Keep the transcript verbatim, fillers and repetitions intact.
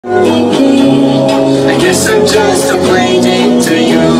I guess I'm just a plain to you.